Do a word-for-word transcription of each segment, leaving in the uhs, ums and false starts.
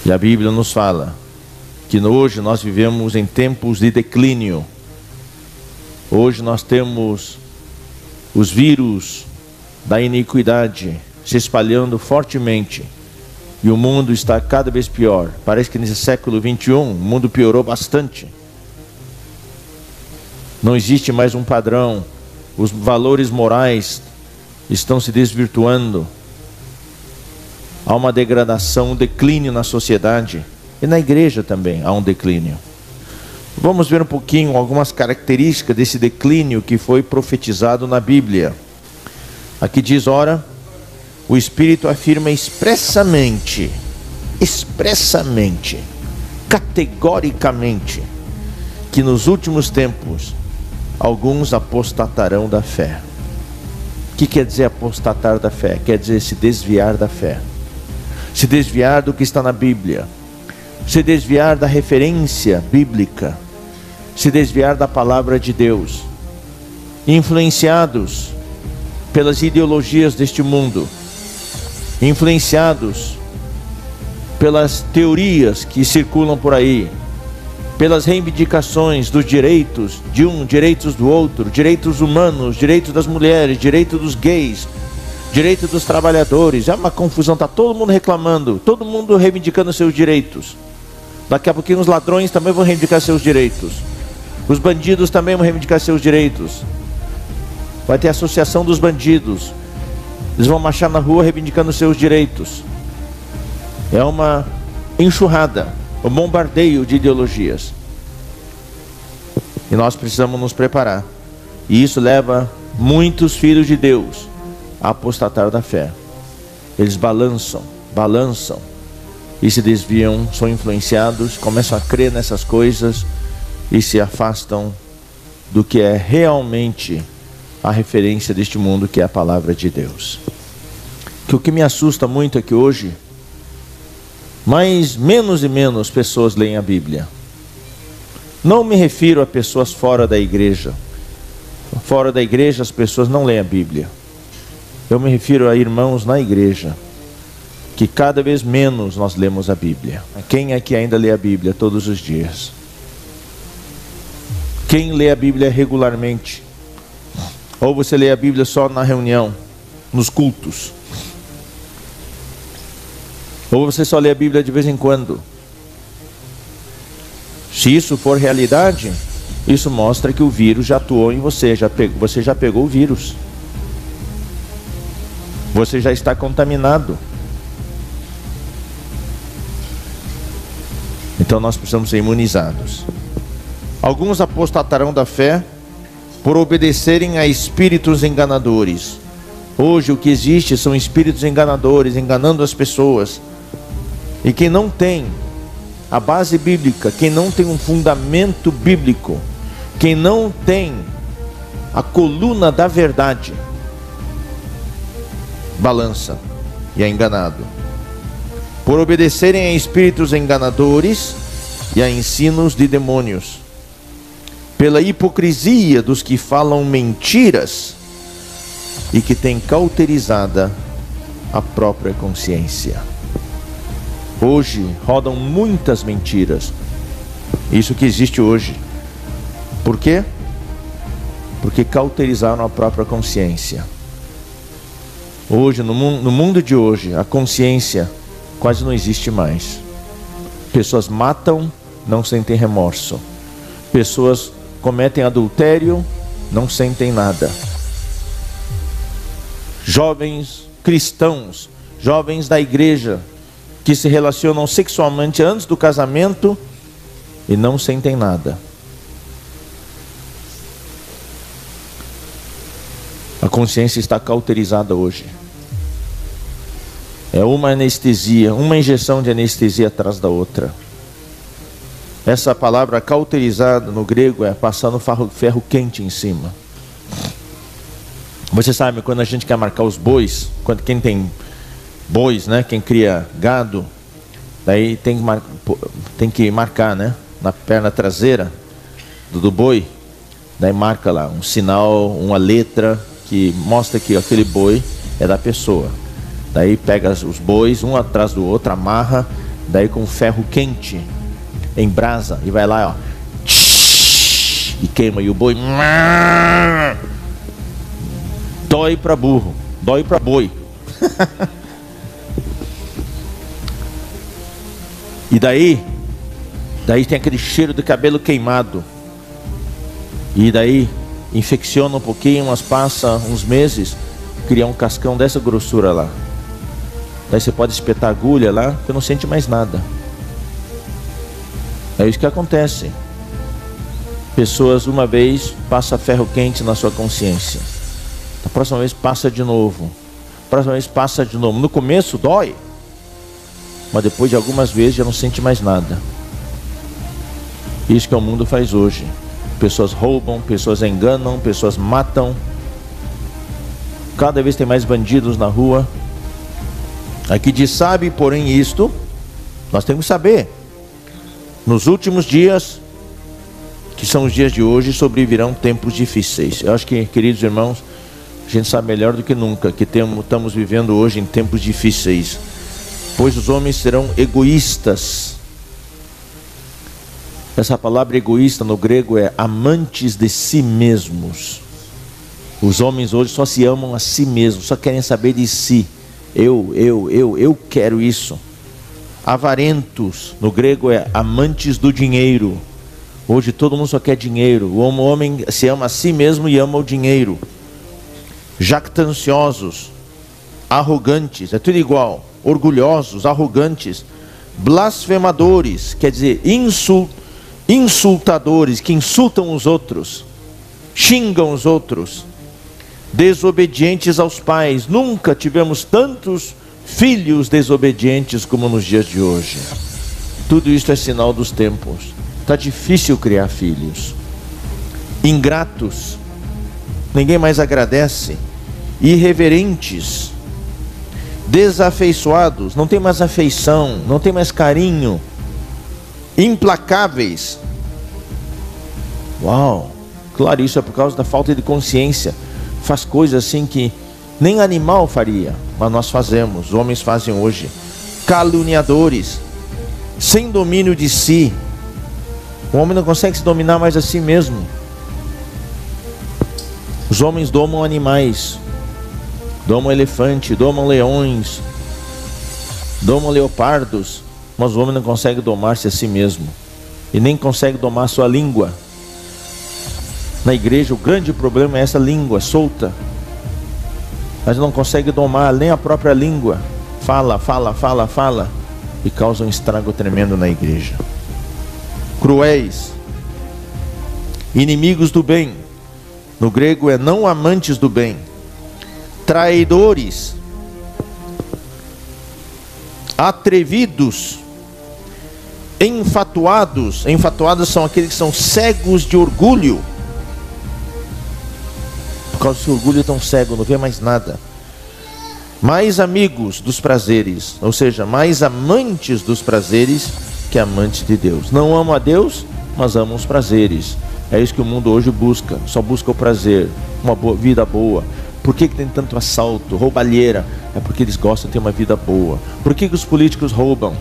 E a Bíblia nos fala que hoje nós vivemos em tempos de declínio. Hoje nós temos os vírus da iniquidade se espalhando fortemente. E o mundo está cada vez pior. Parece que nesse século vinte e um o mundo piorou bastante. Não existe mais um padrão. Os valores morais estão se desvirtuando. Há uma degradação, um declínio na sociedade. E na igreja também há um declínio. Vamos ver um pouquinho algumas características desse declínio que foi profetizado na Bíblia. Aqui diz, ora, o Espírito afirma expressamente, expressamente, categoricamente, que nos últimos tempos, alguns apostatarão da fé. O que quer dizer apostatar da fé? Quer dizer se desviar da fé. Se desviar do que está na Bíblia. Se desviar da referência bíblica. Se desviar da palavra de Deus. Influenciados pelas ideologias deste mundo. Influenciados pelas teorias que circulam por aí, pelas reivindicações dos direitos de um, direitos do outro, direitos humanos, direitos das mulheres, direitos dos gays, direitos dos trabalhadores. É uma confusão, está todo mundo reclamando, todo mundo reivindicando seus direitos. Daqui a pouquinho os ladrões também vão reivindicar seus direitos, os bandidos também vão reivindicar seus direitos. Vai ter a associação dos bandidos. Eles vão marchar na rua reivindicando seus direitos. É uma enxurrada, um bombardeio de ideologias. E nós precisamos nos preparar. E isso leva muitos filhos de Deus a apostatar da fé. Eles balançam, balançam e se desviam, são influenciados, começam a crer nessas coisas e se afastam do que é realmente a referência deste mundo, que é a palavra de Deus. Que o que me assusta muito é que hoje, mais menos e menos pessoas leem a Bíblia. Não me refiro a pessoas fora da igreja. Fora da igreja as pessoas não leem a Bíblia. Eu me refiro a irmãos na igreja, que cada vez menos nós lemos a Bíblia. Quem é que ainda lê a Bíblia todos os dias? Quem lê a Bíblia regularmente? Ou você lê a Bíblia só na reunião, nos cultos? Ou você só lê a Bíblia de vez em quando? Se isso for realidade, isso mostra que o vírus já atuou em você, já pegou, você já pegou o vírus. Você já está contaminado. Então nós precisamos ser imunizados. Alguns apostatarão da fé por obedecerem a espíritos enganadores. Hoje o que existe são espíritos enganadores, enganando as pessoas. E quem não tem a base bíblica, quem não tem um fundamento bíblico, quem não tem a coluna da verdade, balança e é enganado. Por obedecerem a espíritos enganadores e a ensinos de demônios. Pela hipocrisia dos que falam mentiras e que têm cauterizada a própria consciência. Hoje rodam muitas mentiras. Isso que existe hoje. Por quê? Porque cauterizaram a própria consciência. Hoje, no mundo, no mundo de hoje, a consciência quase não existe mais. Pessoas matam, não sentem remorso. Pessoas cometem adultério, não sentem nada. Jovens cristãos, jovens da igreja, que se relacionam sexualmente antes do casamento e não sentem nada. A consciência está cauterizada hoje. É uma anestesia, uma injeção de anestesia atrás da outra. Essa palavra cauterizada no grego é passar no ferro, ferro quente em cima. Você sabe, quando a gente quer marcar os bois, quando quem tem bois, né, quem cria gado, daí tem que, mar, tem que marcar, né, na perna traseira do, do boi, daí marca lá um sinal, uma letra que mostra que aquele boi é da pessoa. Daí pega os bois um atrás do outro, amarra, daí com ferro quente, em brasa, e vai lá, ó, e queima, e o boi dói para burro, dói para boi. E daí, daí tem aquele cheiro de cabelo queimado. E daí infecciona um pouquinho, mas passa uns meses, cria um cascão dessa grossura lá. Daí você pode espetar agulha lá, você não sente mais nada. É isso que acontece. Pessoas, uma vez, passa ferro quente na sua consciência. A próxima vez passa de novo. A próxima vez passa de novo. No começo dói, mas depois de algumas vezes já não sente mais nada. Isso que o mundo faz hoje. Pessoas roubam, pessoas enganam, pessoas matam. Cada vez tem mais bandidos na rua. Aqui diz, sabe, porém isto, nós temos que saber. Nos últimos dias, que são os dias de hoje, sobrevirão tempos difíceis. Eu acho que, queridos irmãos, a gente sabe melhor do que nunca que temos, estamos vivendo hoje em tempos difíceis. Pois os homens serão egoístas. Essa palavra egoísta no grego é amantes de si mesmos. Os homens hoje só se amam a si mesmos, só querem saber de si. Eu, eu, eu, eu quero isso. Avarentos, no grego é amantes do dinheiro. Hoje todo mundo só quer dinheiro. O homem se ama a si mesmo e ama o dinheiro. Jactanciosos, arrogantes, é tudo igual. Orgulhosos, arrogantes, blasfemadores, quer dizer, insul, insultadores, que insultam os outros, xingam os outros. Desobedientes aos pais. Nunca tivemos tantos filhos desobedientes como nos dias de hoje. Tudo isso é sinal dos tempos. Está difícil criar filhos. Ingratos, ninguém mais agradece. Irreverentes, desafeiçoados, não tem mais afeição, não tem mais carinho. Implacáveis. Uau, claro, isso é por causa da falta de consciência. Faz coisas assim que nem animal faria, mas nós fazemos, os homens fazem hoje. Caluniadores, sem domínio de si. O homem não consegue se dominar mais a si mesmo. Os homens domam animais, domam elefante, domam leões, domam leopardos, mas o homem não consegue domar-se a si mesmo, e nem consegue domar a sua língua. Na igreja o grande problema é essa língua solta, mas não consegue domar nem a própria língua. Fala, fala, fala, fala, e causa um estrago tremendo na igreja. Cruéis, inimigos do bem, no grego é não amantes do bem. Traidores, atrevidos, enfatuados. Enfatuados são aqueles que são cegos de orgulho. Por causa desse orgulho tão cego, não vê mais nada. Mais amigos dos prazeres, ou seja, mais amantes dos prazeres que amantes de Deus. Não amam a Deus, mas amam os prazeres. É isso que o mundo hoje busca, só busca o prazer, uma boa, vida boa. Por que que tem tanto assalto, roubalheira? É porque eles gostam de ter uma vida boa. Por que que os políticos roubam?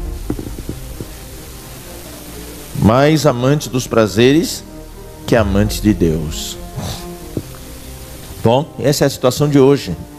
Mais amantes dos prazeres que amantes de Deus. Bom, essa é a situação de hoje.